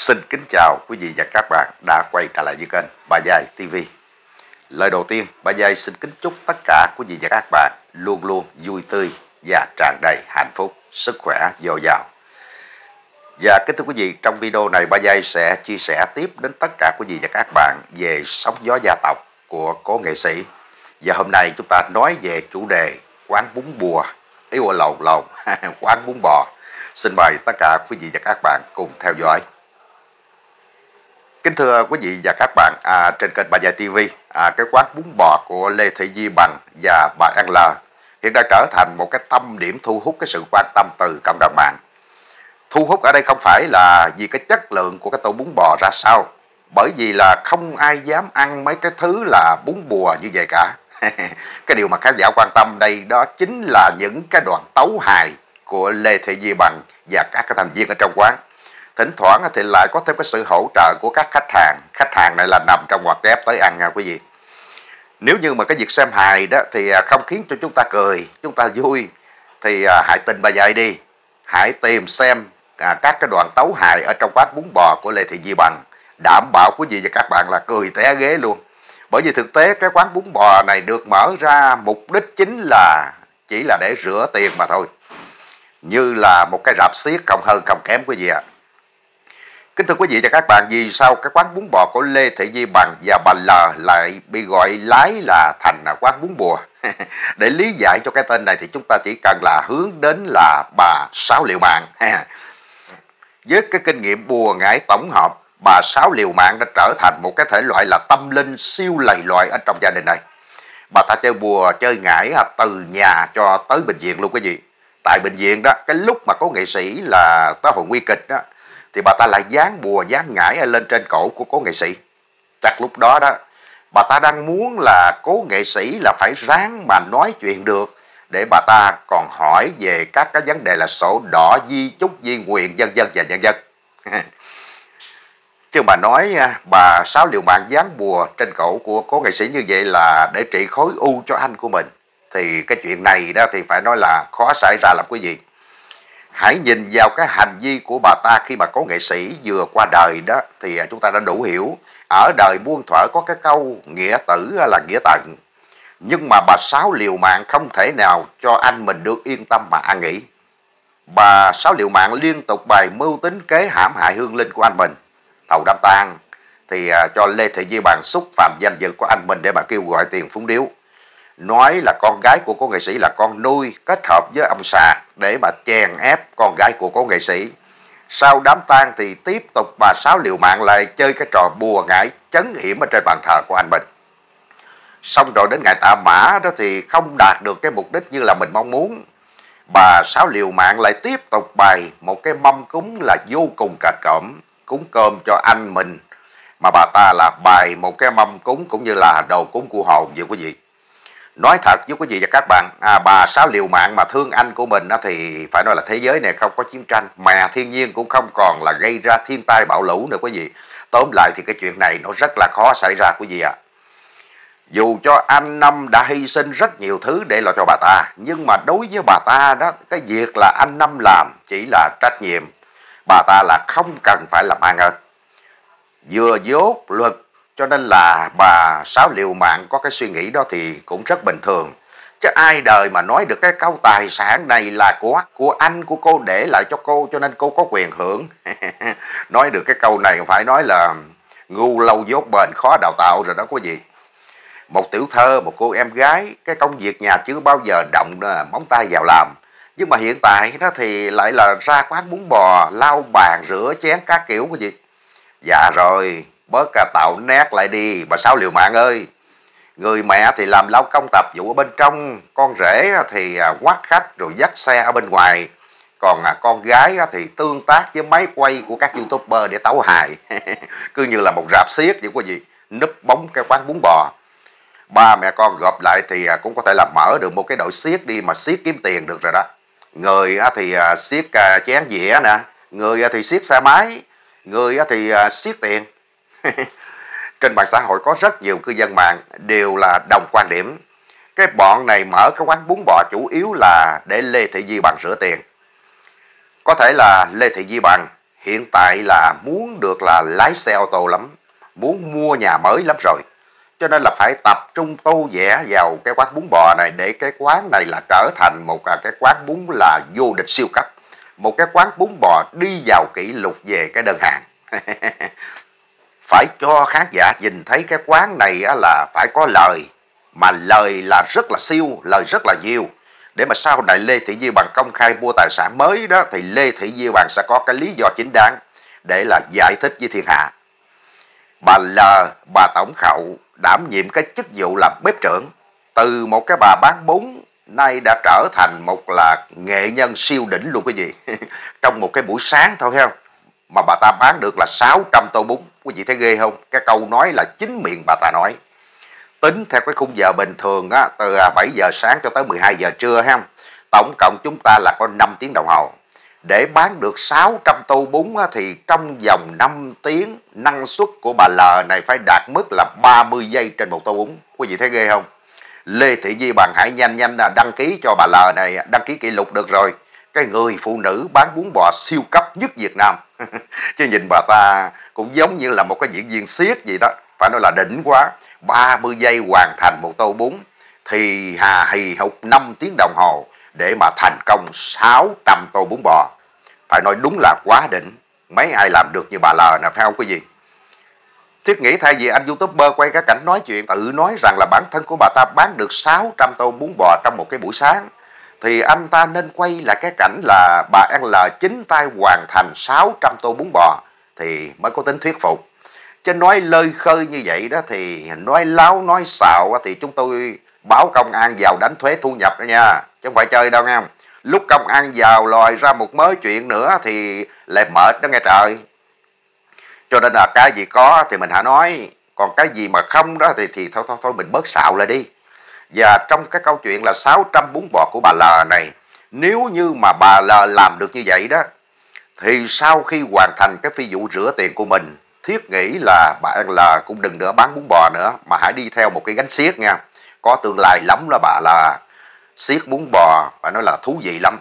Xin kính chào quý vị và các bạn đã quay trở lại với kênh Ba Giai TV. Lời đầu tiên, Ba Giai xin kính chúc tất cả quý vị và các bạn luôn luôn vui tươi và tràn đầy hạnh phúc, sức khỏe dồi dào. Và kính thưa quý vị, trong video này Ba Giai sẽ chia sẻ tiếp đến tất cả quý vị và các bạn về sóng gió gia tộc của cố nghệ sĩ. Và hôm nay chúng ta nói về chủ đề quán bún bùa, quán bún bò. Xin mời tất cả quý vị và các bạn cùng theo dõi. Kính thưa quý vị và các bạn, trên kênh Ba Giai TV, cái quán bún bò của Lê Thị Di Bằng và bà An L hiện đã trở thành một cái tâm điểm thu hút cái sự quan tâm từ cộng đồng mạng. Thu hút ở đây không phải là vì cái chất lượng của cái tô bún bò ra sao, bởi vì là không ai dám ăn mấy cái thứ là bún bùa như vậy cả. Cái điều mà khán giả quan tâm đây đó chính là những cái đoạn tấu hài của Lê Thị Di Bằng và các cái thành viên ở trong quán. Thỉnh thoảng thì lại có thêm cái sự hỗ trợ của các khách hàng này là nằm trong ngoặc kép tới ăn nha quý vị. Nếu như mà cái việc xem hài đó thì không khiến cho chúng ta cười, chúng ta vui, thì hãy tin Ba Giai đi, hãy tìm xem các cái đoạn tấu hài ở trong quán bún bò của Lê Thị Di Bằng, đảm bảo quý vị và các bạn là cười té ghế luôn. Bởi vì thực tế cái quán bún bò này được mở ra mục đích chính là chỉ là để rửa tiền mà thôi, như là một cái rạp xiếc không hơn không kém quý vị ạ. Kính thưa quý vị và các bạn, vì sao cái quán bún bò của Lê Thị Di Bằng và bà L lại bị gọi lái là thành quán bún bùa? Để lý giải cho cái tên này thì chúng ta chỉ cần là hướng đến là bà Sáu Liệu Mạng. Với cái kinh nghiệm bùa ngải tổng hợp, bà Sáu Liều Mạng đã trở thành một cái thể loại là tâm linh siêu lầy lội ở trong gia đình này. Bà ta chơi bùa, chơi ngải từ nhà cho tới bệnh viện luôn quý vị. Tại bệnh viện đó, cái lúc mà có nghệ sĩ là tới hồi nguy kịch đó, thì bà ta lại dán bùa, dán ngải lên trên cổ của cố nghệ sĩ. Chắc lúc đó đó, bà ta đang muốn là cố nghệ sĩ là phải ráng mà nói chuyện được, để bà ta còn hỏi về các cái vấn đề là sổ đỏ, di chúc, di nguyện, vân vân và nhân dân. Chứ mà nói bà Sáu Liều Mạng dán bùa trên cổ của cố nghệ sĩ như vậy là để trị khối u cho anh của mình, thì cái chuyện này đó thì phải nói là khó xảy ra lắm quý vị. Hãy nhìn vào cái hành vi của bà ta khi mà cố nghệ sĩ vừa qua đời đó, thì chúng ta đã đủ hiểu ở đời muôn thuở có cái câu nghĩa tử là nghĩa tận. Nhưng mà bà Sáu Liều Mạng không thể nào cho anh mình được yên tâm mà an nghỉ. Bà Sáu Liều Mạng liên tục bày mưu tính kế hãm hại hương linh của anh mình. Thầu đám tang thì cho Lê Thị Di Bằng xúc phạm danh dự của anh mình để mà kêu gọi tiền phúng điếu. Nói là con gái của cố nghệ sĩ là con nuôi kết hợp với ông Sạc để mà chèn ép con gái của cố nghệ sĩ. Sau đám tang thì tiếp tục bà Sáu Liều Mạng lại chơi cái trò bùa ngải trấn yểm ở trên bàn thờ của anh mình. Xong rồi đến ngày tạ mã đó thì không đạt được cái mục đích như là mình mong muốn. Bà Sáu Liều Mạng lại tiếp tục bày một cái mâm cúng là vô cùng cạch cỡm, cúng cơm cho anh mình. Mà bà ta là bày một cái mâm cúng cũng như là đồ cúng của hồn vậy quý vị. Nói thật với quý vị và các bạn, bà Sáu Liều Mạng mà thương anh của mình thì phải nói là thế giới này không có chiến tranh, mà thiên nhiên cũng không còn là gây ra thiên tai bão lũ nữa quý vị. Tóm lại thì cái chuyện này nó rất là khó xảy ra quý vị ạ. Dù cho anh Năm đã hy sinh rất nhiều thứ để lo cho bà ta, nhưng mà đối với bà ta đó, cái việc là anh Năm làm chỉ là trách nhiệm. Bà ta là không cần phải làm an ơn. Vừa dốt luật cho nên là bà Sáu Liều Mạng có cái suy nghĩ đó thì cũng rất bình thường. Chứ ai đời mà nói được cái câu tài sản này là của anh của cô để lại cho cô cho nên cô có quyền hưởng. Nói được cái câu này phải nói là ngu lâu dốt bền khó đào tạo rồi đó quý vị. Một tiểu thơ, một cô em gái, cái công việc nhà chưa bao giờ động móng tay vào làm. Nhưng mà hiện tại đó thì lại là ra quán bún bò, lau bàn, rửa chén các kiểu quý vị. Dạ rồi, bớt tạo nét lại đi, bà Sáu Liều Mạng ơi. Người mẹ thì làm lao công tạp vụ ở bên trong, con rể thì quát khách rồi dắt xe ở bên ngoài. Còn con gái thì tương tác với máy quay của các YouTuber để tấu hài. Cứ như là một rạp xiếc vậy quý vị, núp bóng cái quán bún bò. Ba mẹ con gộp lại thì cũng có thể là mở được một cái đội xiếc đi mà xiếc kiếm tiền được rồi đó. Người thì xiếc chén dĩa nè, người thì xiếc xe máy, người thì xiếc tiền. Trên mạng xã hội có rất nhiều cư dân mạng đều là đồng quan điểm. Cái bọn này mở cái quán bún bò chủ yếu là để Lê Thị Di Bằng rửa tiền. Có thể là Lê Thị Di Bằng hiện tại là muốn được là lái xe ô tô lắm, muốn mua nhà mới lắm rồi. Cho nên là phải tập trung tô vẽ vào cái quán bún bò này để cái quán này là trở thành một cái quán bún là vô địch siêu cấp. Một cái quán bún bò đi vào kỷ lục về cái đơn hàng. Phải cho khán giả nhìn thấy cái quán này là phải có lời, mà lời là rất là siêu, lời rất là nhiều. Để mà sau này Lê Thị Di Bằng công khai mua tài sản mới đó thì Lê Thị Di Bằng sẽ có cái lý do chính đáng để là giải thích với thiên hạ. Bà L, bà tổng khẩu đảm nhiệm cái chức vụ là bếp trưởng, từ một cái bà bán bún nay đã trở thành một là nghệ nhân siêu đỉnh luôn quý vị. Trong một cái buổi sáng thôi thấy không, mà bà ta bán được là 600 tô bún. Quý vị thấy ghê không? Cái câu nói là chính miệng bà ta nói. Tính theo cái khung giờ bình thường á, từ 7 giờ sáng cho tới 12 giờ trưa ha, tổng cộng chúng ta là có 5 tiếng đồng hồ. Để bán được 600 tô bún á, thì trong vòng 5 tiếng năng suất của bà L này phải đạt mức là 30 giây trên một tô bún. Quý vị thấy ghê không? Lê Thị Di Bằng hãy nhanh nhanh đăng ký cho bà L này, đăng ký kỷ lục được rồi. Cái người phụ nữ bán bún bò siêu cấp nhất Việt Nam. Chứ nhìn bà ta cũng giống như là một cái diễn viên xiếc gì đó. Phải nói là đỉnh quá. 30 giây hoàn thành một tô bún thì hà hì hục 5 tiếng đồng hồ để mà thành công 600 tô bún bò. Phải nói đúng là quá đỉnh. Mấy ai làm được như bà L nè, phải không quý vị? Thiết nghĩ thay vì anh YouTuber quay cái cảnh nói chuyện tự nói rằng là bản thân của bà ta bán được 600 tô bún bò trong một cái buổi sáng, thì anh ta nên quay lại cái cảnh là bà L chính tay hoàn thành 600 tô bún bò thì mới có tính thuyết phục. Chứ nói lơi khơi như vậy đó thì nói láo nói xạo thì chúng tôi báo công an vào đánh thuế thu nhập đó nha, chứ không phải chơi đâu nha. Lúc công an vào lòi ra một mớ chuyện nữa thì lại mệt đó nghe trời. Cho nên là cái gì có thì mình hãy nói, còn cái gì mà không đó thì thôi mình bớt xạo lại đi. Và trong cái câu chuyện là 600 bún bò của bà L này, nếu như mà bà L làm được như vậy đó, thì sau khi hoàn thành cái phi vụ rửa tiền của mình, thiết nghĩ là bà L cũng đừng nữa bán bún bò nữa, mà hãy đi theo một cái gánh xiếc nha. Có tương lai lắm đó bà L. Xiếc bún bò phải nói là thú vị lắm.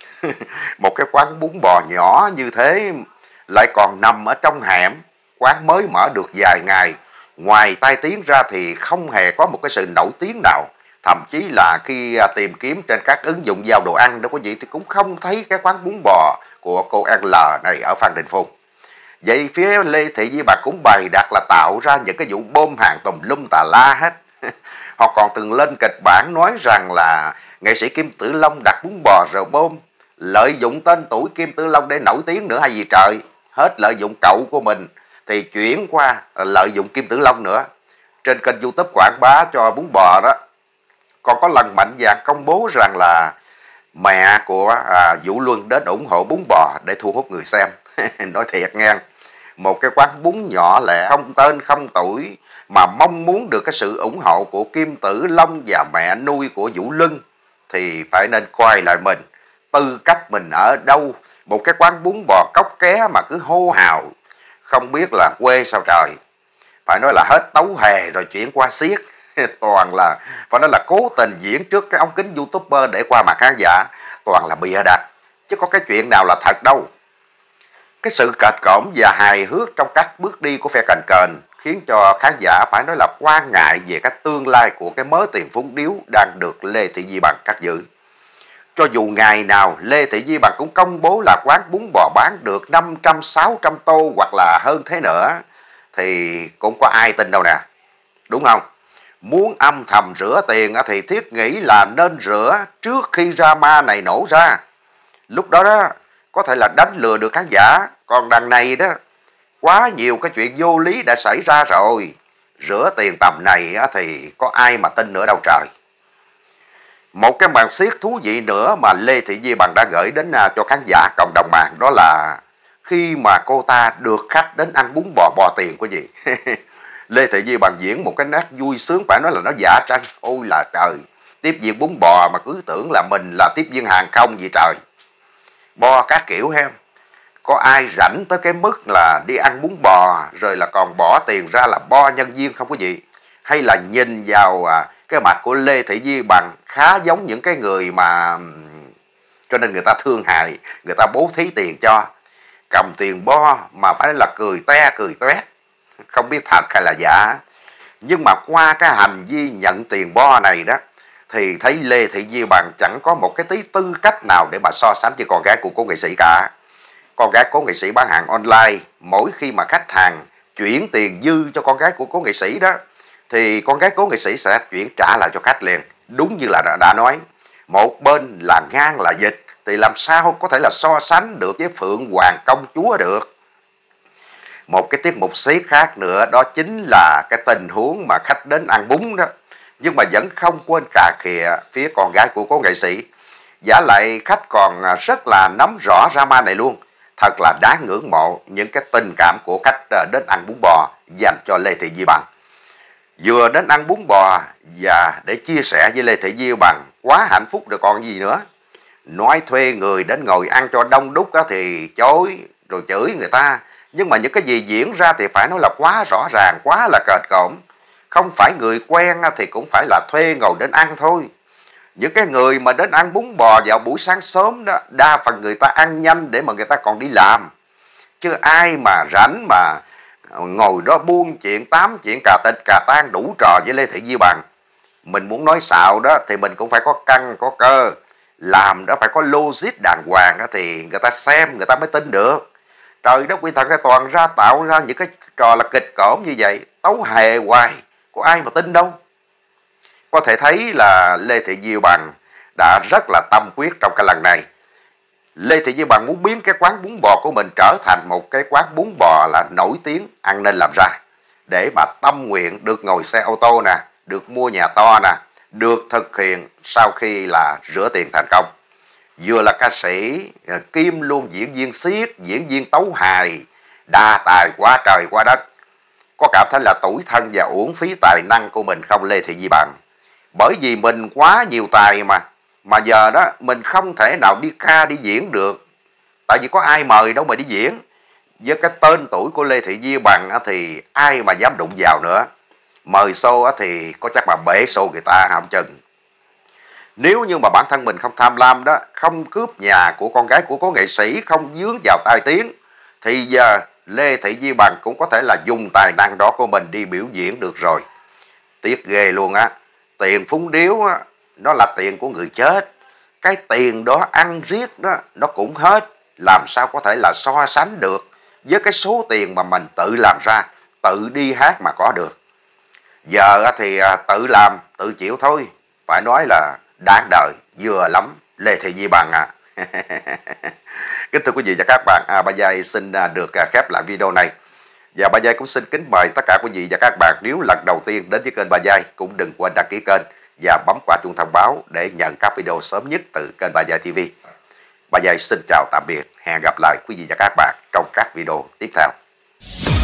Một cái quán bún bò nhỏ như thế lại còn nằm ở trong hẻm, quán mới mở được vài ngày. Ngoài tai tiếng ra thì không hề có một cái sự nổi tiếng nào. Thậm chí là khi tìm kiếm trên các ứng dụng giao đồ ăn đó quý vị thì cũng không thấy cái quán bún bò của cô L này ở Phan Đình Phùng. Vậy phía Lê Thị Di Bằng cũng bày đặt là tạo ra những cái vụ bơm hàng tùm lum tà la hết. Họ còn từng lên kịch bản nói rằng là nghệ sĩ Kim Tử Long đặt bún bò rồi bơm, lợi dụng tên tuổi Kim Tử Long để nổi tiếng nữa hay gì trời. Hết lợi dụng cậu của mình thì chuyển qua lợi dụng Kim Tử Long nữa. Trên kênh YouTube quảng bá cho bún bò đó, còn có lần mạnh dạn công bố rằng là mẹ của Vũ Luân đến ủng hộ bún bò để thu hút người xem. Nói thiệt nghe, một cái quán bún nhỏ lẻ không tên không tuổi mà mong muốn được cái sự ủng hộ của Kim Tử Long và mẹ nuôi của Vũ Luân thì phải nên coi lại mình, tư cách mình ở đâu. Một cái quán bún bò cóc ké mà cứ hô hào, không biết là quê sao trời. Phải nói là hết tấu hề rồi chuyển qua xiếc. Toàn là, phải nói là cố tình diễn trước cái ống kính YouTuber để qua mặt khán giả. Toàn là bịa đặt, chứ có cái chuyện nào là thật đâu. Cái sự kệch cỡm và hài hước trong các bước đi của phe cành kền khiến cho khán giả phải nói là quan ngại về cái tương lai của cái mớ tiền phúng điếu đang được Lê Thị Di Bằng cắt giữ. Cho dù ngày nào Lê Thị Di Bằng cũng công bố là quán bún bò bán được 500-600 tô hoặc là hơn thế nữa, thì cũng có ai tin đâu nè. Đúng không? Muốn âm thầm rửa tiền thì thiết nghĩ là nên rửa trước khi drama này nổ ra. Lúc đó đó có thể là đánh lừa được khán giả. Còn đằng này đó, quá nhiều cái chuyện vô lý đã xảy ra rồi. Rửa tiền tầm này thì có ai mà tin nữa đâu trời. Một cái màn xiết thú vị nữa mà Lê Thị Di Bằng đã gửi đến cho khán giả cộng đồng mạng, đó là khi mà cô ta được khách đến ăn bún bò bò tiền của gì. Lê Thị Di Bằng diễn một cái nét vui sướng, phải nói là nó dạ trân. Ôi là trời, tiếp viên bún bò mà cứ tưởng là mình là tiếp viên hàng không gì trời. Bo các kiểu ha. Có ai rảnh tới cái mức là đi ăn bún bò rồi là còn bỏ tiền ra là bo nhân viên không có gì? Hay là nhìn vào cái mặt của Lê Thị Di Bằng khá giống những cái người mà cho nên người ta thương hại, người ta bố thí tiền cho. cầm tiền bo mà phải là cười te cười toét, không biết thật hay là giả. Nhưng mà qua cái hành vi nhận tiền bo này đó, thì thấy Lê Thị Di Bằng chẳng có một cái tí tư cách nào để mà so sánh với con gái của cố nghệ sĩ cả. Con gái cố nghệ sĩ bán hàng online, mỗi khi mà khách hàng chuyển tiền dư cho con gái của cố nghệ sĩ đó, thì con gái cố nghệ sĩ sẽ chuyển trả lại cho khách liền. Đúng như là đã nói, một bên là ngang là dịch, thì làm sao có thể là so sánh được với Phượng Hoàng công chúa được. Một cái tiết mục xiết khác nữa đó chính là cái tình huống mà khách đến ăn bún đó, nhưng mà vẫn không quên cà khịa phía con gái của cố nghệ sĩ. Giả lại khách còn rất là nắm rõ drama này luôn. Thật là đáng ngưỡng mộ những cái tình cảm của khách đến ăn bún bò dành cho Lê Thị Di Bằng. Vừa đến ăn bún bò và để chia sẻ với Lê Thị Di Bằng, quá hạnh phúc được còn gì nữa. Nói thuê người đến ngồi ăn cho đông đúc đó thì chối rồi chửi người ta. Nhưng mà những cái gì diễn ra thì phải nói là quá rõ ràng, quá là kệch cộm. Không phải người quen thì cũng phải là thuê ngồi đến ăn thôi. Những cái người mà đến ăn bún bò vào buổi sáng sớm đó, đa phần người ta ăn nhanh để mà người ta còn đi làm. Chứ ai mà rảnh mà ngồi đó buôn chuyện, tám chuyện, cà tịch, cà tan đủ trò với Lê Thị Di Bằng. Mình muốn nói xạo đó thì mình cũng phải có căn, có cơ. Làm đó phải có logic đàng hoàng đó thì người ta xem, người ta mới tin được. Trời đất quy thần, cái toàn ra tạo ra những cái trò là kịch cỡm như vậy, tấu hề hoài, có ai mà tin đâu. Có thể thấy là Lê Thị Di Bằng đã rất là tâm quyết trong cái lần này. Lê Thị Di Bằng muốn biến cái quán bún bò của mình trở thành một cái quán bún bò là nổi tiếng, ăn nên làm ra. Để mà tâm nguyện được ngồi xe ô tô nè, được mua nhà to nè, được thực hiện sau khi là rửa tiền thành công. Vừa là ca sĩ, kim luôn diễn viên xiết, diễn viên tấu hài, đa tài quá trời quá đất. Có cảm thấy là tủi thân và uổng phí tài năng của mình không Lê Thị Di Bằng? Bởi vì mình quá nhiều tài mà giờ đó mình không thể nào đi ca đi diễn được. Tại vì có ai mời đâu mà đi diễn. Với cái tên tuổi của Lê Thị Di Bằng thì ai mà dám đụng vào nữa. Mời show thì có chắc mà bể show người ta không chừng. Nếu như mà bản thân mình không tham lam đó, không cướp nhà của con gái của cố nghệ sĩ, không dướng vào tai tiếng, thì giờ Lê Thị Di Bằng cũng có thể là dùng tài năng đó của mình đi biểu diễn được rồi. Tiếc ghê luôn á. Tiền phúng điếu á, nó là tiền của người chết. Cái tiền đó ăn riết đó, nó cũng hết. Làm sao có thể là so sánh được với cái số tiền mà mình tự làm ra, tự đi hát mà có được. Giờ thì tự làm, tự chịu thôi. Phải nói là đáng đời, vừa lắm Lê Thị Di Bằng à. Kính thưa quý vị và các bạn, Ba Giai xin được khép lại video này. Và Ba Giai cũng xin kính mời tất cả quý vị và các bạn, nếu lần đầu tiên đến với kênh Ba Giai, cũng đừng quên đăng ký kênh và bấm qua chuông thông báo để nhận các video sớm nhất từ kênh Ba Giai TV. Ba Giai xin chào tạm biệt, hẹn gặp lại quý vị và các bạn trong các video tiếp theo.